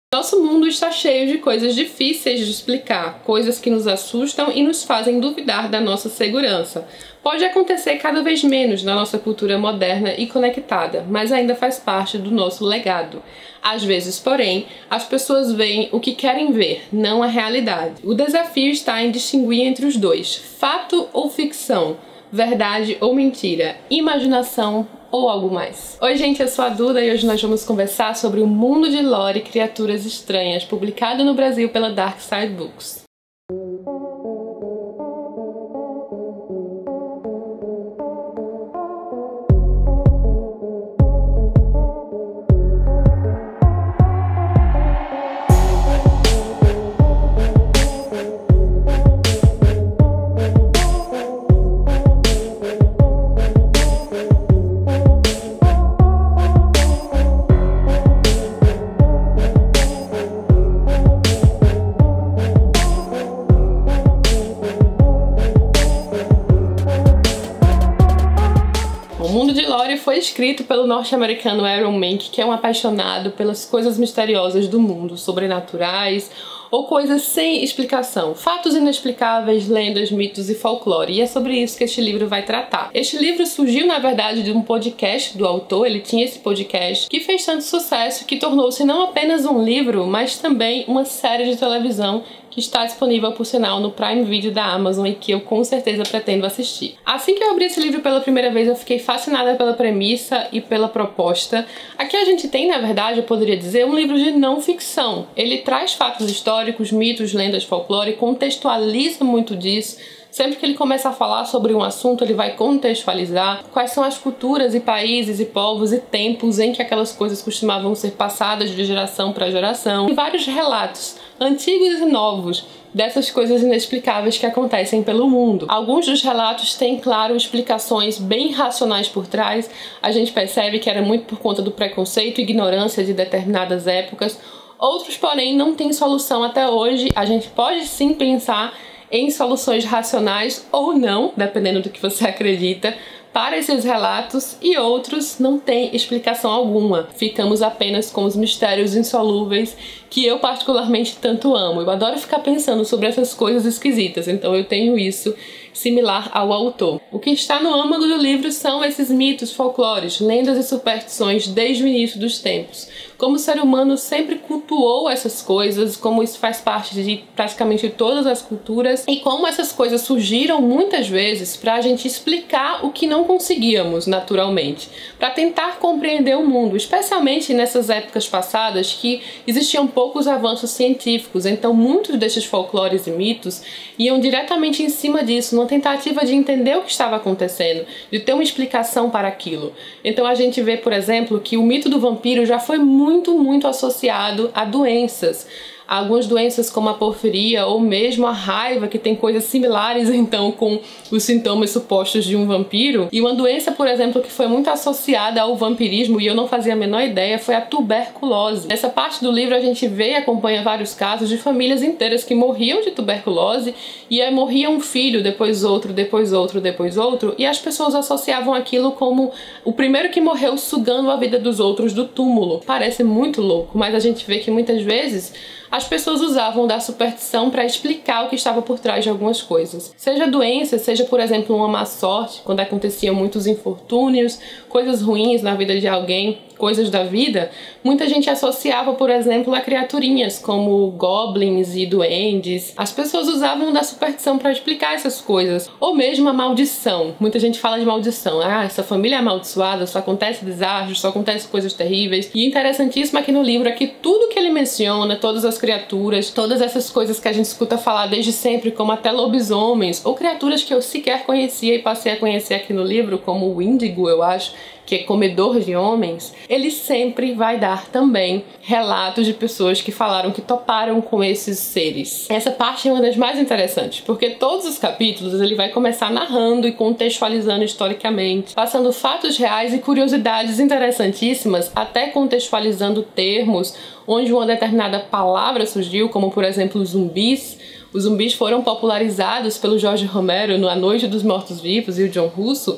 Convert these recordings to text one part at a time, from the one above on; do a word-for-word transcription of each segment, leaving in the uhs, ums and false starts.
Nosso mundo está cheio de coisas difíceis de explicar, coisas que nos assustam e nos fazem duvidar da nossa segurança. Pode acontecer cada vez menos na nossa cultura moderna e conectada, mas ainda faz parte do nosso legado. Às vezes, porém, as pessoas veem o que querem ver, não a realidade. O desafio está em distinguir entre os dois, fato ou ficção, verdade ou mentira, imaginação ou algo mais. Oi gente, eu sou a Duda e hoje nós vamos conversar sobre o mundo de lore e criaturas estranhas, publicado no Brasil pela Dark Side Books. O mundo de lore foi escrito pelo norte-americano Aaron Mahnke, que é um apaixonado pelas coisas misteriosas do mundo, sobrenaturais ou coisas sem explicação, fatos inexplicáveis, lendas, mitos e folclore, e é sobre isso que este livro vai tratar. Este livro surgiu, na verdade, de um podcast do autor. Ele tinha esse podcast que fez tanto sucesso que tornou-se não apenas um livro, mas também uma série de televisão que está disponível, por sinal, no Prime Video da Amazon e que eu com certeza pretendo assistir. Assim que eu abri esse livro pela primeira vez, eu fiquei fascinada pela premissa e pela proposta. Aqui a gente tem, na verdade, eu poderia dizer, um livro de não ficção. Ele traz fatos históricos, mitos, lendas, folclore, contextualiza muito disso. Sempre que ele começa a falar sobre um assunto, ele vai contextualizar quais são as culturas e países e povos e tempos em que aquelas coisas costumavam ser passadas de geração para geração. Tem vários relatos, antigos e novos, dessas coisas inexplicáveis que acontecem pelo mundo. Alguns dos relatos têm, claro, explicações bem racionais por trás. A gente percebe que era muito por conta do preconceito e ignorância de determinadas épocas. Outros, porém, não têm solução até hoje. A gente pode sim pensar em soluções racionais ou não, dependendo do que você acredita, para esses relatos, e outros não têm explicação alguma. Ficamos apenas com os mistérios insolúveis que eu particularmente tanto amo. Eu adoro ficar pensando sobre essas coisas esquisitas, então eu tenho isso similar ao autor. O que está no âmago do livro são esses mitos, folclores, lendas e superstições desde o início dos tempos. Como o ser humano sempre cultuou essas coisas, como isso faz parte de praticamente todas as culturas, e como essas coisas surgiram muitas vezes para a gente explicar o que não conseguíamos naturalmente, para tentar compreender o mundo, especialmente nessas épocas passadas que existiam poucos avanços científicos. Então muitos desses folclores e mitos iam diretamente em cima disso, numa tentativa de entender o que estava acontecendo, de ter uma explicação para aquilo. Então a gente vê, por exemplo, que o mito do vampiro já foi muito, muito associado a doenças. Algumas doenças como a porfiria ou mesmo a raiva, que tem coisas similares então com os sintomas supostos de um vampiro. E uma doença, por exemplo, que foi muito associada ao vampirismo e eu não fazia a menor ideia, foi a tuberculose. Nessa parte do livro a gente vê e acompanha vários casos de famílias inteiras que morriam de tuberculose, e aí morria um filho, depois outro, depois outro, depois outro, e as pessoas associavam aquilo como o primeiro que morreu sugando a vida dos outros do túmulo. Parece muito louco, mas a gente vê que muitas vezes as pessoas usavam da superstição para explicar o que estava por trás de algumas coisas. Seja doença, seja, por exemplo, uma má sorte, quando aconteciam muitos infortúnios, coisas ruins na vida de alguém, coisas da vida, muita gente associava, por exemplo, a criaturinhas como goblins e duendes. As pessoas usavam da superstição para explicar essas coisas. Ou mesmo a maldição. Muita gente fala de maldição. Ah, essa família é amaldiçoada, só acontece desastres, só acontece coisas terríveis. E interessantíssimo aqui no livro é que tudo que ele menciona, todas as criaturas, todas essas coisas que a gente escuta falar desde sempre, como até lobisomens, ou criaturas que eu sequer conhecia e passei a conhecer aqui no livro, como o Índigo, eu acho, que é comedor de homens, ele sempre vai dar também relatos de pessoas que falaram que toparam com esses seres. Essa parte é uma das mais interessantes, porque todos os capítulos ele vai começar narrando e contextualizando historicamente, passando fatos reais e curiosidades interessantíssimas, até contextualizando termos onde uma determinada palavra surgiu, como por exemplo zumbis. Os zumbis foram popularizados pelo George Romero no A Noite dos Mortos-Vivos e o John Russo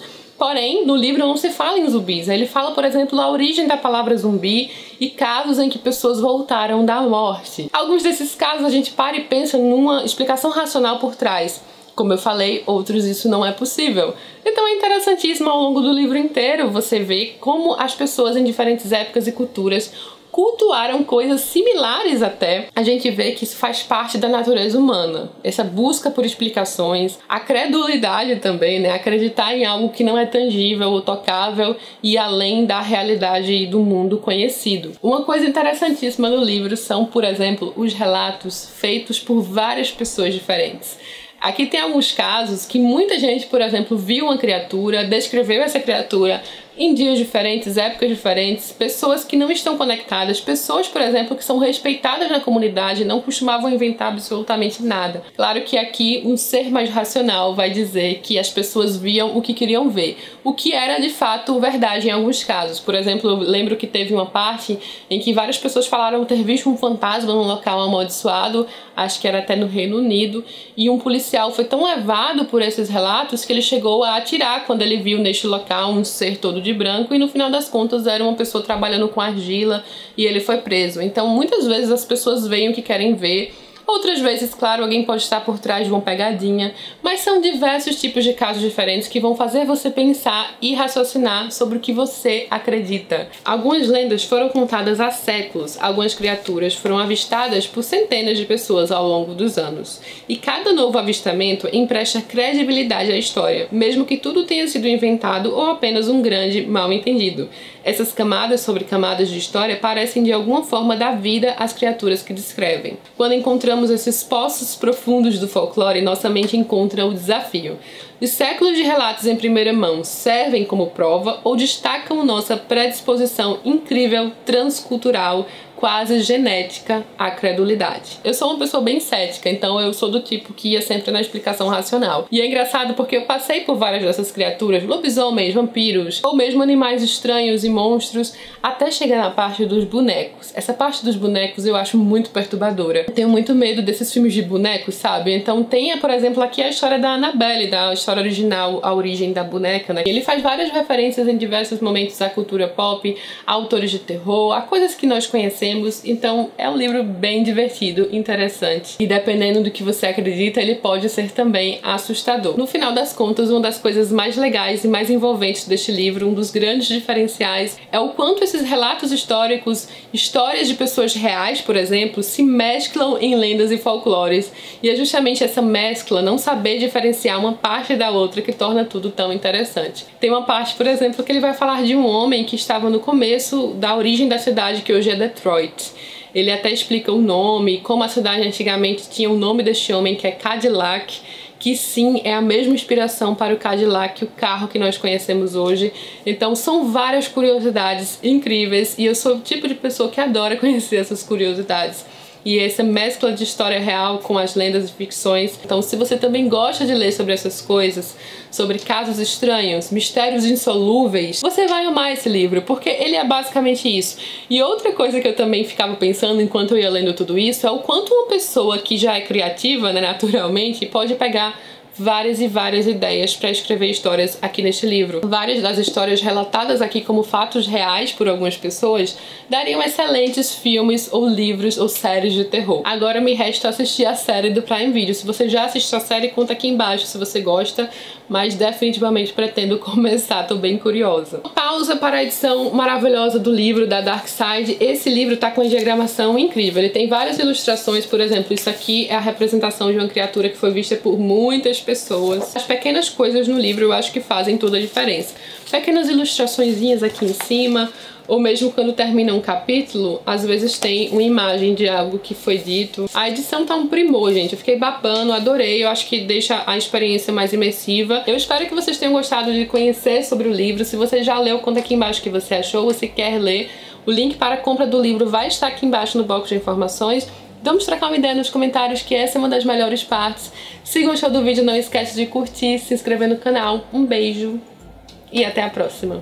Porém, no livro não se fala em zumbis. Ele fala, por exemplo, a origem da palavra zumbi e casos em que pessoas voltaram da morte. Alguns desses casos a gente para e pensa numa explicação racional por trás. Como eu falei, outros isso não é possível. Então é interessantíssimo ao longo do livro inteiro você ver como as pessoas em diferentes épocas e culturas cultuaram coisas similares até. A gente vê que isso faz parte da natureza humana. Essa busca por explicações, a credulidade também, né? Acreditar em algo que não é tangível ou tocável e além da realidade do mundo conhecido. Uma coisa interessantíssima no livro são, por exemplo, os relatos feitos por várias pessoas diferentes. Aqui tem alguns casos que muita gente, por exemplo, viu uma criatura, descreveu essa criatura em dias diferentes, épocas diferentes, pessoas que não estão conectadas, pessoas, por exemplo, que são respeitadas na comunidade, não costumavam inventar absolutamente nada. Claro que aqui um ser mais racional vai dizer que as pessoas viam o que queriam ver, o que era de fato verdade em alguns casos. Por exemplo, eu lembro que teve uma parte em que várias pessoas falaram ter visto um fantasma num local amaldiçoado, acho que era até no Reino Unido, e um policial foi tão levado por esses relatos que ele chegou a atirar quando ele viu neste local um ser todo de branco e no final das contas era uma pessoa trabalhando com argila e ele foi preso. Então muitas vezes as pessoas veem o que querem ver, outras vezes, claro, alguém pode estar por trás de uma pegadinha, mas são diversos tipos de casos diferentes que vão fazer você pensar e raciocinar sobre o que você acredita. Algumas lendas foram contadas há séculos, algumas criaturas foram avistadas por centenas de pessoas ao longo dos anos. E cada novo avistamento empresta credibilidade à história, mesmo que tudo tenha sido inventado ou apenas um grande mal-entendido. Essas camadas sobre camadas de história parecem de alguma forma dar vida às criaturas que descrevem. Quando encontramos esses poços profundos do folclore, nossa mente encontra o desafio. Os séculos de relatos em primeira mão servem como prova ou destacam nossa predisposição incrível, transcultural, quase genética à credulidade. Eu sou uma pessoa bem cética, então eu sou do tipo que ia sempre na explicação racional. E é engraçado porque eu passei por várias dessas criaturas, lobisomens, vampiros, ou mesmo animais estranhos e monstros, até chegar na parte dos bonecos. Essa parte dos bonecos eu acho muito perturbadora. Eu tenho muito medo desses filmes de bonecos, sabe? Então tem, por exemplo, aqui a história da Annabelle, da história original, a origem da boneca, né? Ele faz várias referências em diversos momentos à cultura pop, a autores de terror, a coisas que nós conhecemos. Então é um livro bem divertido, interessante e dependendo do que você acredita ele pode ser também assustador. No final das contas, uma das coisas mais legais e mais envolventes deste livro, um dos grandes diferenciais é o quanto esses relatos históricos, histórias de pessoas reais, por exemplo, se mesclam em lendas e folclores e é justamente essa mescla, não saber diferenciar uma parte da outra que torna tudo tão interessante. Tem uma parte, por exemplo, que ele vai falar de um homem que estava no começo da origem da cidade que hoje é Detroit. Ele até explica o nome, como a cidade antigamente tinha o nome deste homem, que é Cadillac, que sim, é a mesma inspiração para o Cadillac, o carro que nós conhecemos hoje. Então são várias curiosidades incríveis e eu sou o tipo de pessoa que adora conhecer essas curiosidades. E essa mescla de história real com as lendas e ficções. Então se você também gosta de ler sobre essas coisas, sobre casos estranhos, mistérios insolúveis, você vai amar esse livro, porque ele é basicamente isso. E outra coisa que eu também ficava pensando enquanto eu ia lendo tudo isso é o quanto uma pessoa que já é criativa, né, naturalmente, pode pegar várias e várias ideias para escrever histórias aqui neste livro. Várias das histórias relatadas aqui como fatos reais por algumas pessoas dariam excelentes filmes ou livros ou séries de terror. Agora me resta assistir a série do Prime Video. Se você já assistiu a série, conta aqui embaixo se você gosta, mas definitivamente pretendo começar, tô bem curiosa. Pausa para a edição maravilhosa do livro da Dark Side. Esse livro tá com uma diagramação incrível, ele tem várias ilustrações, por exemplo, isso aqui é a representação de uma criatura que foi vista por muitas pessoas. As pequenas coisas no livro eu acho que fazem toda a diferença. Pequenas ilustraçõezinhas aqui em cima, ou mesmo quando termina um capítulo, às vezes tem uma imagem de algo que foi dito. A edição tá um primor, gente. Eu fiquei babando, adorei. Eu acho que deixa a experiência mais imersiva. Eu espero que vocês tenham gostado de conhecer sobre o livro. Se você já leu, conta aqui embaixo o que você achou. Ou se quer ler, o link para a compra do livro vai estar aqui embaixo no box de informações. Vamos trocar uma ideia nos comentários, que essa é uma das melhores partes. Se gostou do vídeo, não esquece de curtir, se inscrever no canal. Um beijo e até a próxima.